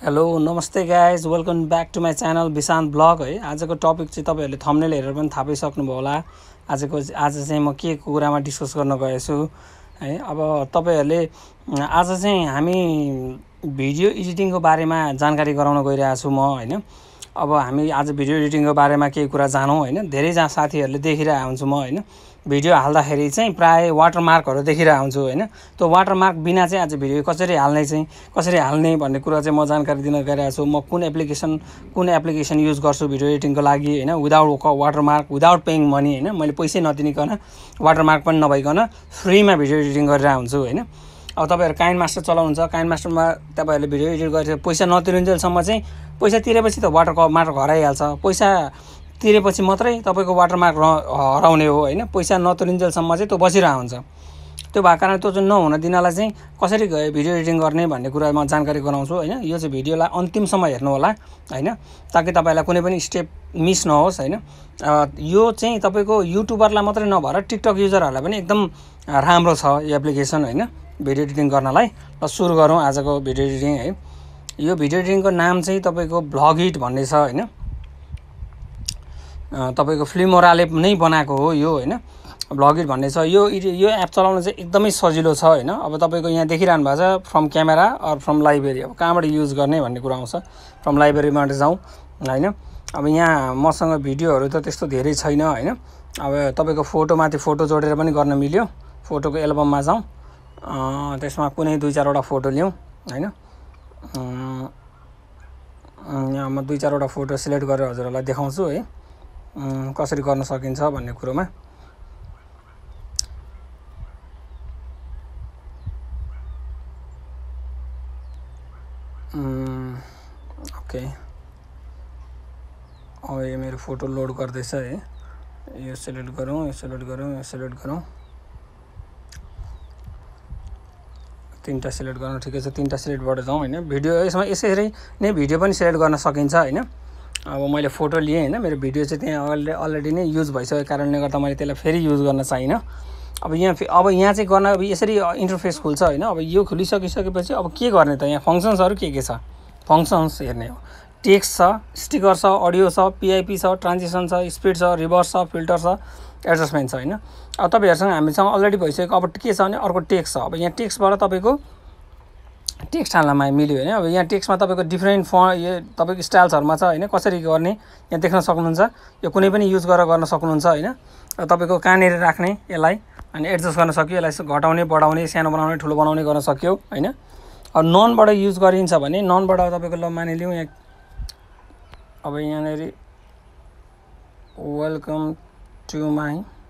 Hello नमस्ते guys welcome back to my channel Bishant blog है। आजको टपिक चाहिँ तपाईँहरूले थम्बनेल हेरेर पनि थाहा पाइसक्नुभयो होला। आज चाहिँ म के कुरामा डिस्कस गर्न गएछु है। अब तपाईँहरूले आज चाहिँ हामी भिडियो एडिटिङको बारेमा जानकारी गराउन गइरहेछु म हैन। अब हामी आज भिडियो एडिटिङको बारेमा केही कुरा जानौँ हैन। धेरै साथीहरूले देखिरहेको हुन्छु म हैन, भिडियो हाल्दाखेरि चाहिँ प्राय वाटरमार्कहरू देखिरहेको हुन्छु हैन। त्यो वाटरमार्क बिना चाहिँ आज भिडियो कसरी हाल्ने भन्ने कुरा चाहिँ म जानकारी दिन गइरहेको छु। म कुन एप्लिकेसन युज गर्छु भिडियो एडिटिङको लागि हैन, without watermark, without paying money हैन। मैले पैसै नदिनिकन वाटरमार्क पनि नभइकन फ्रीमा भिडियो एडिटिङ गरिरहेको हुन्छु हैन। अब तपाईहरु काइन मास्टर चलाउनुहुन्छ, काइन मास्टरमा तपाईहरुले भिडियो एडिट गरेर पैसा नतिरुन्जेलसम्म चाहिँ पैसा तिरेपछि त वाटरमार्क हराइहाल्छ। पैसा तिरेपछि मात्रै तपाईको वाटरमार्क हराउने हो हैन। पैसा नतिरुन्जेलसम्म चाहिँ त्यो बसिरहेको हुन्छ। त्यो भएको कारण त्यो चाहिँ नहुन दिनलाई चाहिँ कसरी भिडियो एडिटिङ गर्ने भन्ने कुरा म जानकारी गराउँछु हैन। यो चाहिँ भिडियोलाई अन्तिमसम्म हेर्नु होला हैन, ताकि तपाईलाई कुनै पनि स्टेप मिस नहोस् हैन। यो चाहिँ तपाईको युट्युबरलाई मात्रै नभएर टिकटक युजरहरुलाई पनि एकदम राम्रो छ यो एप्लिकेसन हैन, भिडियो एडिटिङ गर्नलाई। ल सुरु गरौँ आजको भिडियो एडिटिङ है। यो भिडियो एडिटिङको नाम चाहिँ तपाईको vlogit भन्ने छ हैन। तपाईको फिल्मोराले नै बनाएको हो यो हैन, vlogit भन्ने छ। यो एप चलाउन चाहिँ एकदमै सजिलो छ हैन। अब तपाईको यहाँ देखिरहनु भएको छ from camera or from library. अब कहाँबाट युज गर्ने भन्ने कुरा आउँछ। फ्रम लाइब्रेरीमा जाउँ हैन। अब यहाँ मसँग भिडियोहरु त त्यस्तो धेरै छैन हैन। अब तपाईको फोटोमाथि फोटो जोडेर पनि गर्न मिल्यो। फोटोको एल्बममा जाउँ, त्यसमा कुनै 2-4 वटा फोटो ल्याउँ हैन। यहाँ म 2-4 वटा फोटो सिलेक्ट गरेर हजुरहरुलाई देखाउँछु है कसरी गर्न सकिन्छ भन्ने कुरोमा। ओके, अब यो मेरो फोटो लोड गर्दैछ है। यो सिलेक्ट गरौँ, यो सिलेक्ट गरौँ, यो सिलेक्ट गरौँ। तीनटा सिलेक्ट गर्नु ठिकै छ। तीनटा सिलेक्टबाट जाउँ हैन। भिडियो यसमा यसरी नै भिडियो पनि सिलेक्ट गर्न सकिन्छ हैन। अब मैले फोटो लिए हैन, मेरो भिडियो चाहिँ त्यहाँ अलरेडी नै युज भइसकेको कारणले गर्दा मैले त्यसलाई फेरि युज गर्न चाहिन। अब यहाँ चाहिँ गर्न अब यसरी इन्टरफेस खुल्छ हैन। अब यो खुलिसकिसकेपछि अब के गर्ने त, यहाँ फंक्सन्सहरु के छ, फंक्सन्स हेर्ने हो। टेक्स्ट छ, स्टिकर छ, अडियो छ, पीआईपी छ, ट्रान्जिसन छ, स्पिड छ, रिभर्स छ, फिल्टर छ, एडजस्टमेन्ट छ हैन। अब तपाईहरुसँग हामीसँग अलरेडी भइसक्यो। अब के छ भने अर्को टेक्स्ट छ। अब यहाँ टेक्स्टबाट तपाईको टेक्स्ट हाल्नमा मिल्यो हैन। अब यहाँ टेक्स्टमा तपाईको डिफरेन्ट यो तपाईको स्टाइल्सहरुमा छ हैन, कसरी गर्ने यहाँ देख्न सक्नुहुन्छ। यो कुनै पनि युज गरेर गर्न सक्नुहुन्छ हैन। तपाईको कहाँनेर राख्ने यसलाई अनि एडजस्ट गर्न सक्यो। यसलाई घटाउने, बढाउने, सानो बनाउने, ठुलो बनाउने गर्न सक्यो हैन। अब ननबाट युज गरिन्छ भने ननबाट तपाईको ल मानिलिउँ यहाँ, अब यहाँनेरि वेलकम टु माई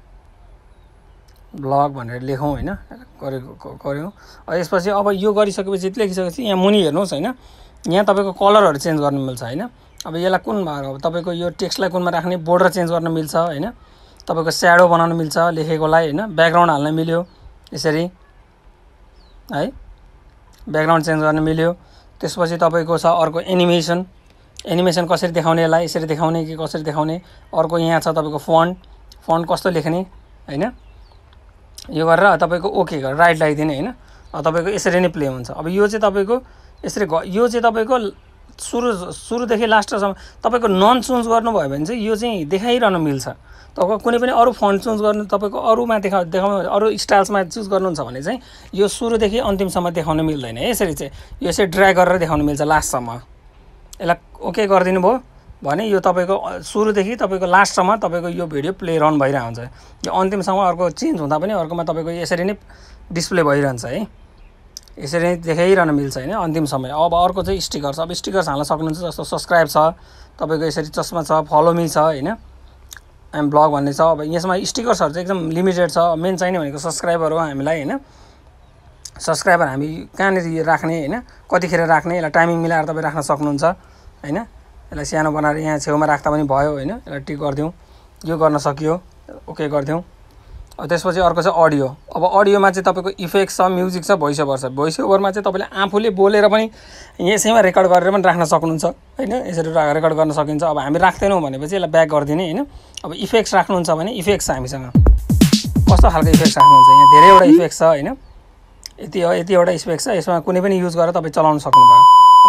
ब्लग भनेर लेखौँ हैन, गर्यौँ। यसपछि अब यो गरिसकेपछि लेखिसकेपछि यहाँ मुनि हेर्नुहोस् हैन, यहाँ तपाईको कलरहरु चेन्ज गर्न मिल्छ हैन। अब यसलाई कुनमा, अब तपाईको यो टेक्स्टलाई कुनमा राख्ने, बोर्डर चेन्ज गर्न मिल्छ हैन। तपाईको स्याडो बनाउन मिल्छ लेखेकोलाई हैन। ब्याकग्राउन्ड हाल्न मिल्यो यसरी है, ब्याकग्राउन्ड चेन्ज गर्न मिल्यो। त्यसपछि तपाईको छ अर्को एनिमेसन कसरी देखाउने, यसलाई यसरी देखाउने कि कसरी देखाउने। अर्को यहाँ छ तपाईको फन्ट कस्तो लेख्ने हैन। यो गरेर तपाईको ओके गरेर राइट लगाइदिने हैन। तपाईको यसरी नै प्ले हुन्छ। अब यो चाहिँ तपाईको यसरी, यो चाहिँ तपाईको सुरुदेखि लास्टसम्म तपाईको नन चुज गर्नुभयो भने चाहिँ यो चाहिँ देखाइरहन मिल्छ। तपाईको कुनै पनि अरु फन्ट चुज गर्नु, तपाईको अरुमा देखाउनु, अरु स्टाइल्समा चुज गर्नुहुन्छ भने चाहिँ यो सुरुदेखि अन्तिमसम्म देखाउन मिल्दैन। यसरी चाहिँ यो यसरी ड्र्याग गरेर देखाउन मिल्छ लास्टसम्म। यसलाई ओके गरिदिनु भयो भने यो तपाईको सुरुदेखि तपाईको लास्टसम्म तपाईको यो भिडियो प्ले रन भइरहेको हुन्छ। यो अन्तिमसम्म अर्को चेन्ज हुँदा पनि अर्कोमा तपाईको यसरी नै डिस्प्ले भइरहन्छ है। यसरी नै देखाइरहन मिल्छ हैन अन्तिमसम्म। अब अर्को चाहिँ स्टिकर छ। अब स्टिकर्स हाल्न सक्नुहुन्छ, जस्तो सब्स्क्राइब छ, तपाईको यसरी चस्मा छ, फलो मी छ हैन, आइएम ब्लग भन्ने छ। अब यसमा स्टिकर्सहरु चाहिँ एकदम लिमिटेड छ। मेन चाहिने भनेको सब्स्क्राइबर हो हामीलाई हैन। सब्स्क्राइबर हामी कहाँनेर राख्ने हैन, कतिखेर राख्ने, यसलाई टाइमिङ मिलाएर तपाई राख्न सक्नुहुन्छ हैन। यसलाई सानो बनाएर यहाँ छेउमा राख्दा पनि भयो हैन। यसलाई टिक गर्दियौ, यो गर्न सकियो, ओके गर्दियौ। अब त्यसपछि अर्को छ अडियो। अब अडियोमा चाहिँ तपाईको इफेक्ट छ, म्युजिक छ, भोइस ओभर छ। भोइस ओभरमा चाहिँ तपाईले आफूले बोलेर पनि यसैमा रेकर्ड गरेर पनि राख्न सक्नुहुन्छ हैन। यसरी रेकर्ड गर्न सकिन्छ। अब हामी राख्दैनौँ भनेपछि यसलाई ब्याक गरिदिने हैन। अब इफेक्ट्स राख्नुहुन्छ भने इफेक्ट्स हामीसँग कस्तो खालको इफेक्ट्स राख्नुहुन्छ, यहाँ धेरैवटा इफेक्ट्स छ हैन। यतिवटा स्पेक छ। यसमा कुनै पनि युज गरेर तपाई चलाउन सक्नुभयो। अब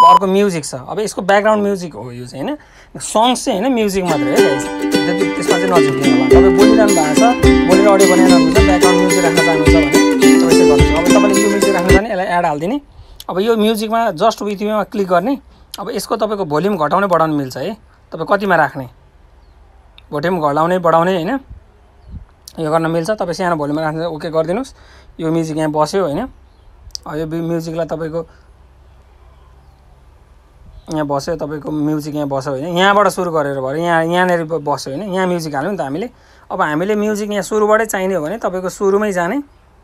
अर्को म्युजिक छ। अब यसको ब्याकग्राउन्ड म्युजिक हो यो चाहिँ हैन, सङ्ग्स चाहिँ हैन म्युजिक मात्रै है गाइस। त्यसमा चाहिँ नझुक्नु होला। तपाईँ बोलिरहनु भएको छ, बोलेर अडियो बनाइरहनु छ, ब्याकग्राउन्ड म्युजिक राख्न चाहनुहुन्छ भने तपाईँ यसो गर्नुहोस्। अब तपाईँले यो म्युजिक राख्न चाहने यसलाई एड हालिदिने। अब यो म्युजिकमा जस्ट विथ युमा क्लिक गर्ने। अब यसको तपाईँको भोल्युम घटाउने बढाउनु मिल्छ है, तपाईँ कतिमा राख्ने, भोल्युम घटाउने बढाउने हैन यो गर्न मिल्छ। तपाईँ सानो भोल्युममा राख्नु ओके गरिदिनुहोस्। यो म्युजिक यहाँ बस्यो हैन, यो म्युजिकलाई तपाईँको यहाँ बस्यो, तपाईँको म्युजिक यहाँ बस्यो होइन, यहाँबाट सुरु गरेर भयो यहाँनिर बस्यो होइन, यहाँ म्युजिक हाल्यो नि त हामीले। अब हामीले म्युजिक यहाँ सुरुबाटै चाहिने हो भने तपाईँको सुरुमै जाने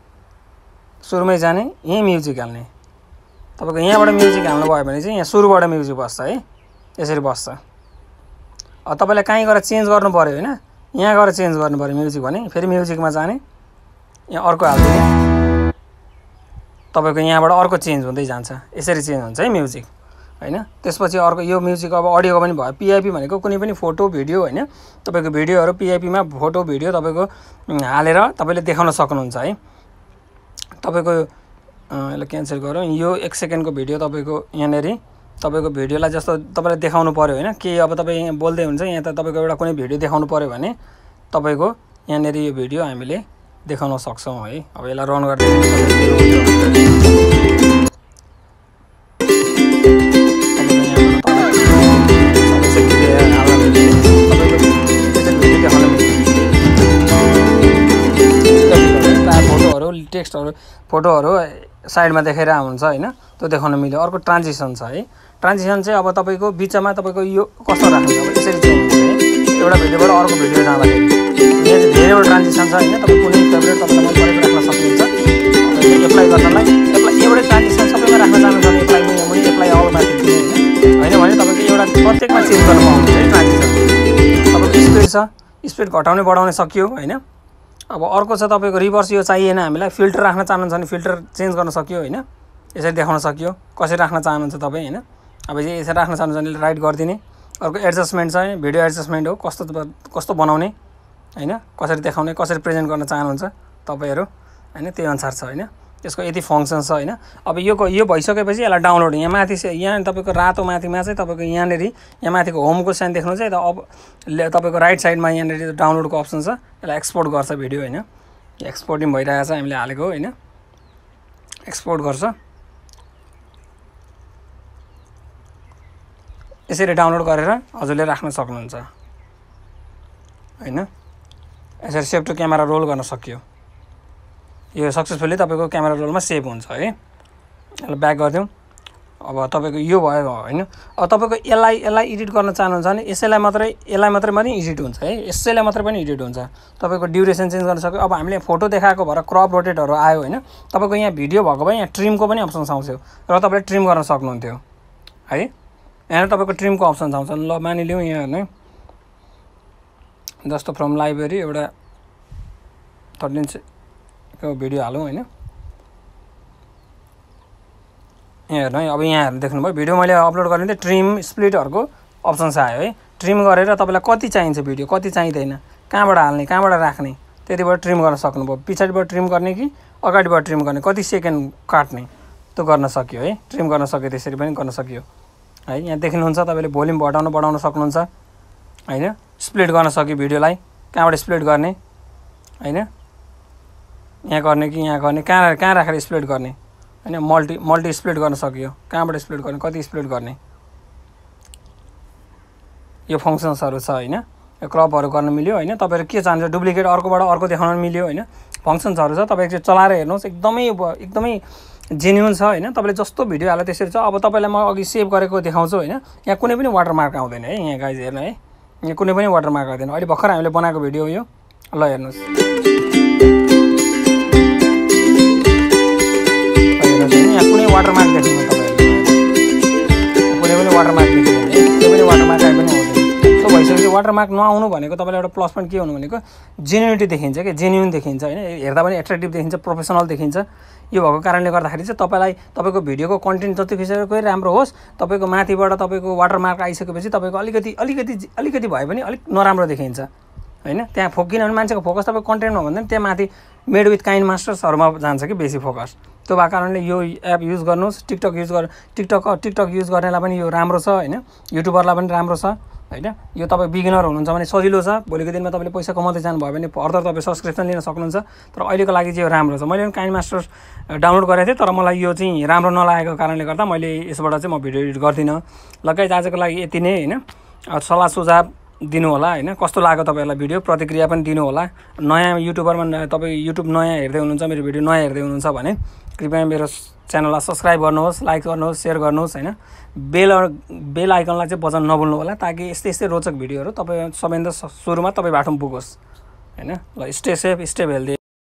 यहीँ म्युजिक हाल्ने। तपाईँको यहाँबाट म्युजिक हाल्नु भयो भने चाहिँ यहाँ सुरुबाट म्युजिक बस्छ है, यसरी बस्छ। अब तपाईँलाई कहीँ गएर चेन्ज गर्नु पऱ्यो होइन, यहाँ गएर चेन्ज गर्नु पऱ्यो म्युजिक भने फेरि म्युजिकमा जाने, यहाँ अर्को हालिदिने, तपाईँको यहाँबाट अर्को चेन्ज हुँदै जान्छ, यसरी चेन्ज हुन्छ है म्युजिक हैन। त्यसपछि अर्को यो म्युजिक अब अडियोको पनि भयो। पिआइपी भनेको कुनै पनि फोटो भिडियो हैन, तपाईँको भिडियोहरू पिआइपीमा फोटो भिडियो तपाईँको हालेर तपाईँले देखाउन सक्नुहुन्छ है। तपाईँको यसलाई क्यान्सल गरौँ। यो 1 सेकेन्डको भिडियो तपाईँको यहाँनिर तपाईँको भिडियोलाई जस्तो तपाईँले देखाउनु पऱ्यो होइन, के अब तपाईँ यहाँ बोल्दै हुन्छ, यहाँ त तपाईँको एउटा कुनै भिडियो देखाउनु पऱ्यो भने तपाईँको यहाँनिर यो भिडियो हामीले देखाउन सक्छौँ है। अब यसलाई रन गर्दै टेक्स्टहरू फोटोहरू साइडमा देखेर हुन्छ होइन, त्यो देखाउन मिल्यो। अर्को ट्रान्जिसन छ है। ट्रान्जिसन चाहिँ अब तपाईँको बिचमा तपाईँको यो कस्तो राख्नु, अब यसरी चेन्ज हुन्छ है, एउटा भिडियोबाट अर्को भिडियो जाँदाखेरि यहाँ चाहिँ धेरैवटा ट्रान्जिसन छ होइन। तपाईँ कुनै फेभरेट तपाईँलाई मन परेको राख्न सक्नुहुन्छ। एप्लाई गर्नलाई एउटै ट्रान्जिसन सबैमा राख्न चाहनुहुन्छ भने एप्लाई मुनि एप्लाई अलमाथि दिने होइन भने तपाईँको एउटा प्रत्येकमा चेन्ज गर्न पाउनुहुन्छ है ट्रान्जिसन। तपाईँको स्पिड छ, स्पिड घटाउने बढाउने सकियो होइन। अब अर्को छ तपाईँको रिभर्स, यो चाहिएन हामीलाई, फिल्टर राख्न चाहनुहुन्छ भने फिल्टर चेन्ज गर्न सक्यो होइन, यसरी देखाउन सक्यो कसरी राख्न चाहनुहुन्छ तपाईँ होइन। अब यसरी राख्न चाहनुहुन्छ भने राइट गरिदिने। अर्को एडजस्टमेन्ट छ, भिडियो एडजस्टमेन्ट हो, कस्तो बनाउने होइन, कसरी देखाउने, कसरी प्रेजेन्ट गर्न चाहनुहुन्छ तपाईँहरू होइन, त्यही अनुसार छ होइन। यसको यति फङ्सन छ होइन। अब यो भइसकेपछि यसलाई डाउनलोड यहाँ माथि यहाँ तपाईँको रातो माथिमा चाहिँ तपाईँको यहाँनिर यहाँ माथिको होमको साइन देख्नुहुन्छ है त। अब तपाईँको राइट साइडमा यहाँनिर डाउनलोडको अप्सन छ, यसलाई एक्सपोर्ट गर्छ भिडियो होइन। एक्सपोर्टिङ भइरहेको छ, हामीले हालेको होइन, एक्सपोर्ट गर्छ। यसरी डाउनलोड गरेर हजुरले राख्न सक्नुहुन्छ होइन। यसरी सेभ टु क्यामेरा रोल गर्न सकियो। यो सक्सेसफुली तपाईँको क्यामेरा रोलमा सेभ हुन्छ है। यसलाई ब्याक गरिदिउँ। अब तपाईँको यो भयो होइन। अब तपाईँको यसलाई एडिट गर्न चाहनुहुन्छ भने यसलाई मात्रै पनि एडिट हुन्छ है, यसैलाई मात्रै पनि एडिट हुन्छ। तपाईँको ड्युरेसन चेन्ज गर्न सक्यो। अब हामीले फोटो देखाएको भएर क्रप रोटेटहरू आयो होइन, तपाईँको यहाँ भिडियो भएको भए यहाँ ट्रिमको पनि अप्सन आउँथ्यो र तपाईँले ट्रिम गर्न सक्नुहुन्थ्यो है। यहाँ तपाईँको ट्रिमको अप्सन आउँछ। ल मानिलिउँ यहाँ हेर्नु, जस्तो फ्रम लाइब्रेरी एउटा 13 भिडियो हालौँ होइन। यहाँ हेर्नु है, अब यहाँ हेर्नु देख्नुभयो भिडियो मैले अपलोड गर्ने थिएँ, ट्रिम स्प्लिटहरूको अप्सन आयो है। ट्रिम गरेर तपाईँलाई कति चाहिन्छ भिडियो, कति चाहिँदैन, कहाँबाट हाल्ने, कहाँबाट राख्ने, त्यतिबाट ट्रिम गर्न सक्नुभयो। पछाडिबाट ट्रिम गर्ने कि अगाडिबाट ट्रिम गर्ने, कति सेकेन्ड काट्ने, त्यो गर्न सकियो है। ट्रिम गर्न सक्यो, त्यसरी पनि गर्न सकियो है। यहाँ देख्नुहुन्छ तपाईँले भोल्युम बढाउन सक्नुहुन्छ होइन। स्प्लिट गर्न सक्यो भिडियोलाई, कहाँबाट स्प्लिट गर्ने होइन, यहाँ गर्ने कि यहाँ गर्ने, कहाँ राखेर स्प्लिट गर्ने होइन। मल्टी स्प्लिट गर्न सकियो, कहाँबाट स्प्लिट गर्ने, कति स्प्लिट गर्ने, यो फङ्सन्सहरू छ होइन। यो क्रपहरू गर्न मिल्यो होइन। तपाईँहरू के चाहन्छ डुप्लिकेट अर्कोबाट अर्को देखाउन मिल्यो होइन। फङ्सन्सहरू छ, तपाईँ एकचोटि चलाएर हेर्नुहोस्, एकदमै जेन्युन छ होइन। तपाईँले जस्तो भिडियो हाल्यो त्यसरी छ। अब तपाईँलाई म अघि सेभ गरेको देखाउँछु होइन। यहाँ कुनै पनि वाटरमार्क आउँदैन है, यहाँ गाइज हेर्नु है, यहाँ कुनै पनि वाटरमार्क आउँदैन। अहिले भर्खर हामीले बनाएको भिडियो यो, ल हेर्नुहोस्, यहाँ कुनै वाटरमार्क देख्नु तपाईँहरूले, कुनै पनि वाटरमार्क देख्दैन, कुनै पनि वाटरमार्क आए पनि आउँदैन। त्यो भइसकेपछि वाटरमार्क नआउनु भनेको तपाईँलाई एउटा प्लस पोइन्ट के हुनु भनेको जेन्युनिटी देखिन्छ क्या, जेन्युन देखिन्छ होइन। हेर्दा पनि एट्र्याक्टिभ देखिन्छ, प्रोफेसनल देखिन्छ। यो भएको कारणले गर्दाखेरि चाहिँ तपाईँको भिडियोको कन्टेन्ट जति खिचेकै राम्रो होस्, तपाईँको माथिबाट तपाईँको वाटरमार्क आइसकेपछि तपाईँको अलिकति भए पनि अलिक नराम्रो देखिन्छ होइन। त्यहाँ किनभने मान्छेको फोकस तपाईँको कन्टेन्टमा भन्दा त्यहाँ माथि मेड विथ काइन्ड मास्टर्सहरूमा जान्छ कि बेसी फोकस। त्यो भएको कारणले यो एप युज गर्नुहोस्। टिकटक युज गर्नेलाई पनि यो राम्रो छ होइन, युट्युबरलाई पनि राम्रो छ होइन। यो तपाईँ बिगिनर हुनुहुन्छ भने सजिलो छ, भोलिको दिनमा तपाईँले पैसा कमाउँदै जानुभयो भने फर्दर तपाईँ सब्सक्रिप्सन लिन सक्नुहुन्छ। तर अहिलेको लागि चाहिँ यो राम्रो छ। मैले पनि काइन मास्टर डाउनलोड गरेको थिएँ, तर मलाई यो चाहिँ राम्रो नलागेको कारणले गर्दा मैले यसबाट चाहिँ म भिडियो एडिट गर्दिनँ। ल गाइज आजको लागि यति नै होइन। सल्लाह सुझाव दिनु होला होइन, कस्तो लाग्यो तपाईँहरूलाई भिडियो, प्रतिक्रिया पनि दिनु होला। नयाँ युट्युबरमा तपाईँ युट्युब नयाँ हेर्दै हुनुहुन्छ, मेरो भिडियो नयाँ हेर्दै हुनुहुन्छ भने कृपया मेरो च्यानललाई सब्सक्राइब गर्नुहोस्, लाइक गर्नुहोस्, सेयर गर्नुहोस् होइन। बेल आइकनलाई चाहिँ बजाउन नभुल्नु होला, ताकि यस्तै रोचक भिडियोहरू तपाईँ सबैभन्दा सुरुमा तपाईँ बाटोमा पुगोस् होइन। ल स्टे सेफ, स्टे हेल्दी।